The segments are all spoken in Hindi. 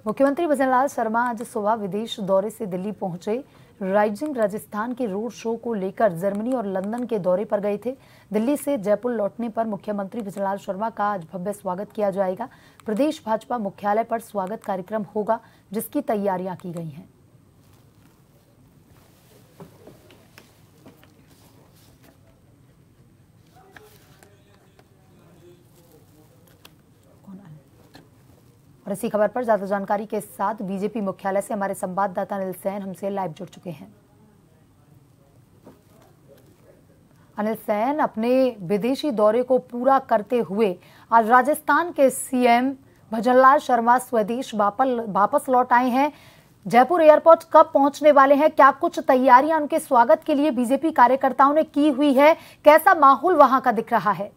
मुख्यमंत्री भजनलाल शर्मा आज सुबह विदेश दौरे से दिल्ली पहुंचे। राइजिंग राजस्थान के रोड शो को लेकर जर्मनी और लंदन के दौरे पर गए थे। दिल्ली से जयपुर लौटने पर मुख्यमंत्री भजनलाल शर्मा का आज भव्य स्वागत किया जाएगा। प्रदेश भाजपा मुख्यालय पर स्वागत कार्यक्रम होगा, जिसकी तैयारियां की गई हैं। और इसी खबर पर ज्यादा जानकारी के साथ बीजेपी मुख्यालय से हमारे संवाददाता अनिल सैन हमसे लाइव जुड़ चुके हैं। अनिल सैन, अपने विदेशी दौरे को पूरा करते हुए आज राजस्थान के सीएम भजनलाल शर्मा स्वदेश वापस लौट आए हैं। जयपुर एयरपोर्ट कब पहुंचने वाले हैं? क्या कुछ तैयारियां उनके स्वागत के लिए बीजेपी कार्यकर्ताओं ने की हुई है? कैसा माहौल वहां का दिख रहा है?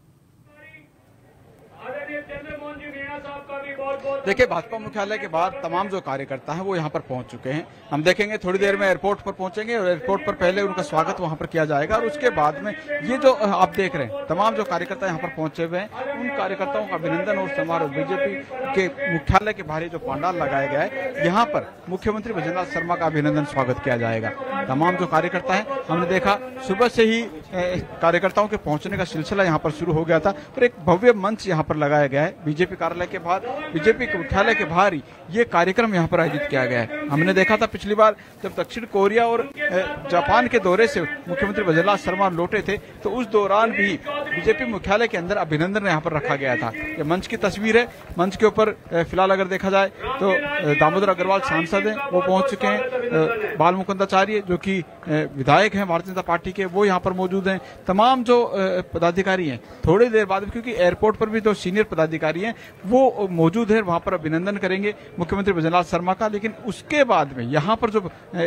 देखिए, भाजपा मुख्यालय के बाहर तमाम जो कार्यकर्ता हैं वो यहाँ पर पहुंच चुके हैं। हम देखेंगे थोड़ी देर में एयरपोर्ट पर पहुंचेंगे और एयरपोर्ट पर पहले उनका स्वागत वहां पर किया जाएगा और उसके बाद में ये जो आप देख रहे हैं तमाम जो कार्यकर्ता यहाँ पर पहुंचे हुए हैं उन कार्यकर्ताओं का अभिनंदन और समारोह बीजेपी के मुख्यालय के बाहर जो पंडाल लगाया गया है यहाँ पर मुख्यमंत्री भजनलाल शर्मा का अभिनंदन स्वागत किया जाएगा। तमाम जो कार्यकर्ता है हमने देखा सुबह से ही कार्यकर्ताओं के पहुंचने का सिलसिला यहाँ पर शुरू हो गया था और एक भव्य मंच यहाँ पर लगाया गया है बीजेपी कार्यालय के बाहर, बीजेपी के मुख्यालय के बाहर ही ये कार्यक्रम यहाँ पर आयोजित किया गया है। हमने देखा था पिछली बार जब दक्षिण कोरिया और जापान के दौरे से मुख्यमंत्री भजनलाल शर्मा लौटे थे तो उस दौरान भी बीजेपी मुख्यालय के अंदर अभिनंदन यहाँ पर रखा गया था। ये मंच की तस्वीर है। मंच के ऊपर फिलहाल अगर देखा जाए तो दामोदर अग्रवाल सांसद हैं, वो पहुंच चुके हैं। बाल मुकुंदाचार्य जो कि विधायक हैं भारतीय जनता पार्टी के, वो यहाँ पर मौजूद हैं। तमाम जो पदाधिकारी हैं थोड़ी देर बाद, क्योंकि एयरपोर्ट पर भी जो सीनियर पदाधिकारी हैं वो मौजूद है, वहां पर अभिनंदन करेंगे मुख्यमंत्री भजनलाल शर्मा का। लेकिन उसके बाद में यहाँ पर जो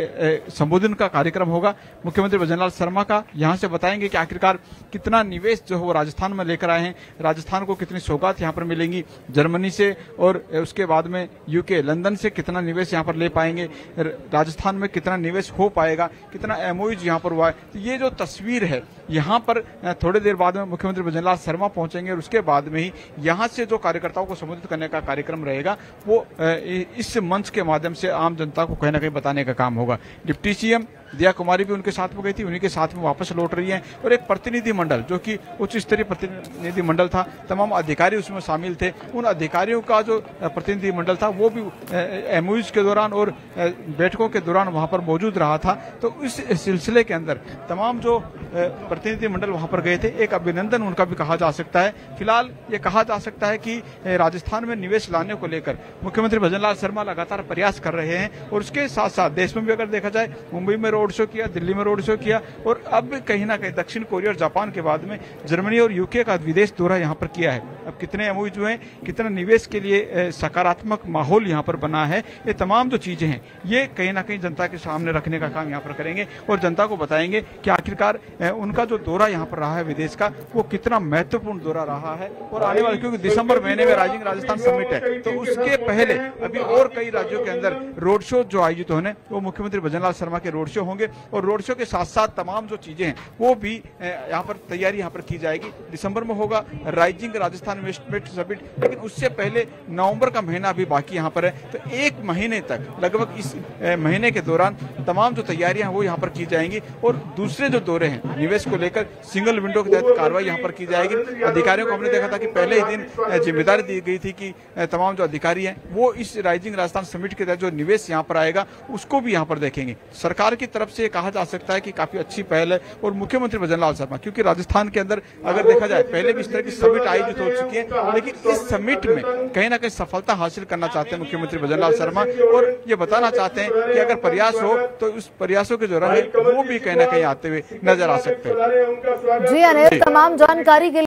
संबोधन का कार्यक्रम होगा मुख्यमंत्री भजनलाल शर्मा का, यहाँ से बताएंगे कि आखिरकार कितना निवेश जो है वो राजस्थान में लेकर आए हैं, राजस्थान को कितनी सौगात यहाँ पर मिलेंगी जर्मनी से, और उसके बाद में यूके लंदन से कितना निवेश यहाँ पर ले पाएंगे, राजस्थान में कितना निवेश हो पाएगा, कितना एमओयू यहाँ पर हुआ है। तो ये जो तस्वीर है यहाँ पर थोड़ी देर बाद में मुख्यमंत्री भजनलाल शर्मा पहुंचेंगे और उसके बाद में ही यहाँ से जो कार्यकर्ताओं को संबोधित करने का कार्यक्रम रहेगा वो इस मंच के माध्यम से आम जनता को कहीं ना कहीं बताने का काम होगा। डिप्टी सीएम दिया कुमारी भी उनके साथ में गई थी, उन्हीं के साथ में वापस लौट रही हैं और एक प्रतिनिधि मंडल जो कि उच्च स्तरीय प्रतिनिधि मंडल था, तमाम अधिकारी उसमें शामिल थे। उन अधिकारियों का जो प्रतिनिधि मंडल था वो भी एमओयूज के दौरान और बैठकों के दौरान वहां पर मौजूद रहा था। तो इस सिलसिले के अंदर तमाम जो प्रतिनिधि मंडल वहां पर गए थे, एक अभिनंदन उनका भी कहा जा सकता है। फिलहाल ये कहा जा सकता है कि राजस्थान में निवेश लाने को लेकर मुख्यमंत्री भजनलाल शर्मा लगातार प्रयास कर रहे हैं और उसके साथ साथ देश में भी अगर देखा जाए मुंबई में रोड शो किया, दिल्ली में रोड शो किया और अब कहीं ना कहीं दक्षिण कोरिया और जापान के बाद में जर्मनी और यूके का विदेश दौरा यहाँ पर किया है। अब कितने एमओयू हैं, कितना निवेश के लिए सकारात्मक माहौल यहाँ पर बना है, ये तमाम जो चीजें हैं ये कहीं ना कहीं जनता के सामने रखने का काम यहाँ पर करेंगे और जनता को बताएंगे कि आखिरकार उनका जो दौरा यहाँ पर रहा है विदेश का वो कितना महत्वपूर्ण दौरा रहा है। और आने वाले, क्योंकि दिसंबर महीने में राइजिंग राजस्थान समिट है तो उसके पहले अभी और कई राज्यों के अंदर रोड शो जो आयोजित होने वो मुख्यमंत्री भजनलाल शर्मा के रोड शो होंगे और रोड शो के साथ साथ तमाम जो चीजें हैं वो भी यहाँ पर तैयारी यहाँ पर की जाएगी। दिसंबर में होगा राइजिंग राजस्थान इन्वेस्टमेंट समिट, लेकिन उससे पहले नवंबर का महीना भी बाकी यहाँ पर है। तो एक महीने तक, लगभग इस महीने के दौरान तमाम जो तैयारियां हैं वो यहाँ पर की जाएंगी और दूसरे जो दौरे हैं निवेश को लेकर सिंगल विंडो के तहत कार्रवाई यहाँ पर की जाएगी। अधिकारियों को हमने देखा था कि पहले ही दिन जिम्मेदारी दी गई थी कि तमाम जो अधिकारी हैं वो इस राइजिंग राजस्थान समिट के तहत जो निवेश यहाँ पर आएगा उसको भी यहाँ पर देखेंगे। सरकार की तरफ से कहा जा सकता है कि काफी अच्छी पहल है और मुख्यमंत्री भजनलाल शर्मा, क्योंकि राजस्थान के अंदर अगर देखा जाए पहले भी इस तरह की समिट आयोजित हो चुकी है, लेकिन इस समिट में कहीं ना कहीं सफलता हासिल करना चाहते हैं मुख्यमंत्री भजनलाल शर्मा और ये बताना चाहते हैं कि अगर प्रयास हो तो उस प्रयासों के जो रंग है वो भी कहीं ना कहीं आते हुए नजर आ सकते हैं। जी अनिल, तमाम जानकारी के